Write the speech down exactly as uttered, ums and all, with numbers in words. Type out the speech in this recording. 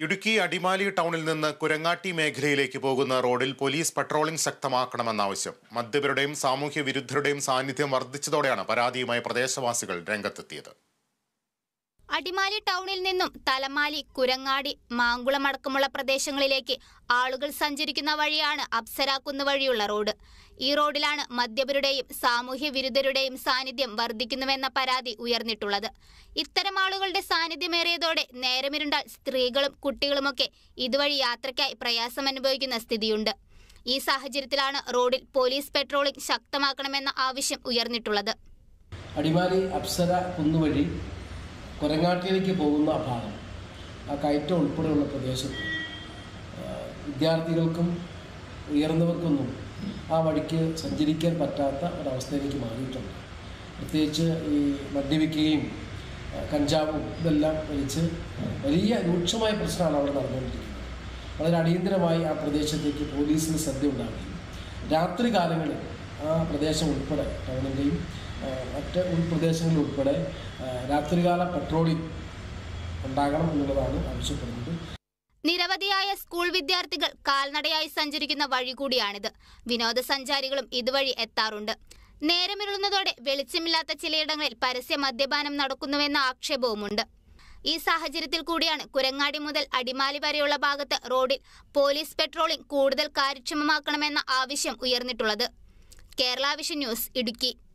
ഇടുക്കി അടിമാലി ടൗണിൽ നിന്ന് കുരങ്ങാട്ടി മേഖലയിലേക്ക് പോകുന്ന റോഡിൽ പോലീസ് പട്രോളിംഗ് ശക്തമാക്കണമെന്ന ആവശ്യം. മദ്യപരുടെയും സാമൂഹ്യ വിരുദ്ധരുടെയും സാന്നിധ്യം വർദ്ധിച്ചതോടെയാണ് പരാതിയുമായി പ്രദേശവാസികൾ രംഗത്തെത്തിയത്. അടിമാലി ടൗണിൽ നിന്നും തലമാലി, കുരങ്ങാടി, മാങ്കുളം അടക്കമുള്ള പ്രദേശങ്ങളിലേക്ക് ആളുകൾ സഞ്ചരിക്കുന്ന വഴിയാണ് അപ്സര കുന്ന് വഴിയുള്ള റോഡ്. ഈ റോഡിലാണ് മദ്യപരുടെയും സാമൂഹ്യ വിരുദ്ധരുടെയും സാന്നിധ്യം വർദ്ധിക്കുന്നുവെന്ന പരാതി ഉയർന്നിട്ടുള്ളത്. ഇത്തരം ആളുകളുടെ സാന്നിധ്യമേറിയതോടെ നേരമിരുണ്ടാൽ സ്ത്രീകളും കുട്ടികളുമൊക്കെ ഇതുവഴി യാത്രയ്ക്കായി പ്രയാസം അനുഭവിക്കുന്ന സ്ഥിതിയുണ്ട്. ഈ സാഹചര്യത്തിലാണ് റോഡിൽ പോലീസ് പെട്രോളിംഗ് ശക്തമാക്കണമെന്ന ആവശ്യം ഉയർന്നിട്ടുള്ളത്. അടിമാലി അപ്സര കുന്നുവഴി കുരങ്ങാട്ടിയിലേക്ക് പോകുന്ന ഭാഗം, ആ കയറ്റം ഉൾപ്പെടെയുള്ള പ്രദേശത്ത് വിദ്യാർത്ഥികൾക്കും ഉയർന്നവർക്കൊന്നും ആ വഴിക്ക് സഞ്ചരിക്കാൻ പറ്റാത്ത ഒരവസ്ഥയിലേക്ക് മാറിയിട്ടുണ്ട്. പ്രത്യേകിച്ച് ഈ മദ്യപിക്കുകയും കഞ്ചാവും ഇതെല്ലാം വലിച്ച് വലിയ രൂക്ഷമായ പ്രശ്നമാണ് അവിടെ നടന്നുകൊണ്ടിരിക്കുന്നത്. വളരെ അടിയന്തരമായി ആ പ്രദേശത്തേക്ക് പോലീസിന് ശ്രദ്ധ ഉണ്ടാവുകയും രാത്രി കാലങ്ങളിൽ ആ പ്രദേശം ഉൾപ്പെടെ ടൗണിൻ്റെയും മറ്റ് ഉൾപ്രദേശങ്ങളിൽ ഉൾപ്പെടെ രാത്രികാല പെട്രോളിംഗ് ഉണ്ടാകണം എന്നുള്ളതാണ് ആവശ്യപ്പെടുന്നത്. നിരവധിയായ സ്കൂൾ വിദ്യാർത്ഥികൾ കാൽനടയായി സഞ്ചരിക്കുന്ന വഴി കൂടിയാണിത്. വിനോദസഞ്ചാരികളും ഇതുവഴി എത്താറുണ്ട്. നേരമിരുളുന്നതോടെ വെളിച്ചമില്ലാത്ത ചിലയിടങ്ങളിൽ പരസ്യ മദ്യപാനം നടക്കുന്നുവെന്ന ആക്ഷേപവുമുണ്ട്. ഈ സാഹചര്യത്തിൽ കൂടിയാണ് കുരങ്ങാടി മുതൽ അടിമാലി വരെയുള്ള ഭാഗത്ത് റോഡിൽ പോലീസ് പെട്രോളിംഗ് കൂടുതൽ കാര്യക്ഷമമാക്കണമെന്ന ആവശ്യം ഉയർന്നിട്ടുള്ളത്. Kerala Vision News, Idukki.